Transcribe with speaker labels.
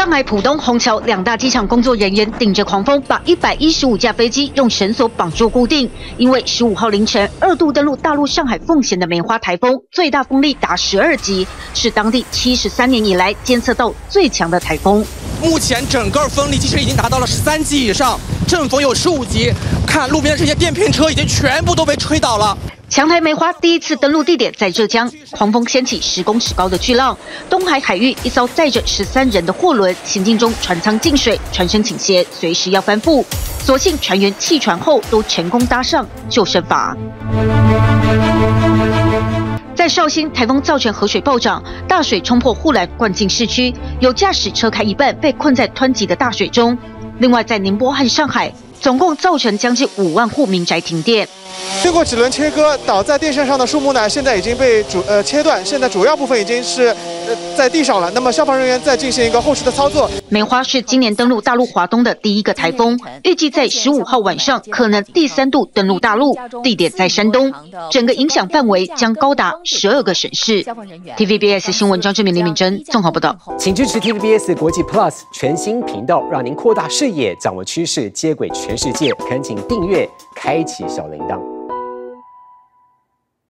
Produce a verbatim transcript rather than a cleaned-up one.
Speaker 1: 上海浦东、虹桥两大机场工作人员顶着狂风，把一百一十五架飞机用绳索绑住固定。因为十五号凌晨二度登陆大陆上海奉贤的梅花台风，最大风力达十二级，是当地七十三年以来监测到最强的台风。
Speaker 2: 目前整个风力其实已经达到了十三级以上，阵风有十五级。看路边的这些电瓶车已经全部都被吹倒了。
Speaker 1: 强台梅花第一次登陆地点在浙江，狂风掀起十公尺高的巨浪。东海海域，一艘载着十三人的货轮行进中，船舱进水，船身倾斜，随时要翻覆。所幸船员弃船后都成功搭上救生筏。在绍兴，台风造成河水暴涨，大水冲破护栏，灌进市区，有驾驶车开一半被困在湍急的大水中。另外，在宁波和上海，总共造成将近五万户民宅停电。
Speaker 3: 经过几轮切割，倒在电线上的树木呢，现在已经被主呃切断，现在主要部分已经是呃在地上了。那么消防人员在进行一个后续的操作。
Speaker 1: 梅花是今年登陆大陆华东的第一个台风，预计在十五号晚上可能第三度登陆大陆，地点在山东，整个影响范围将高达十二个省市。T V B S 新闻张志明、李敏珍综合报道。
Speaker 4: 请支持 T V B S 国际 Plus 全新频道，让您扩大视野，掌握趋势，接轨全世界。恳请订阅，开启小铃铛。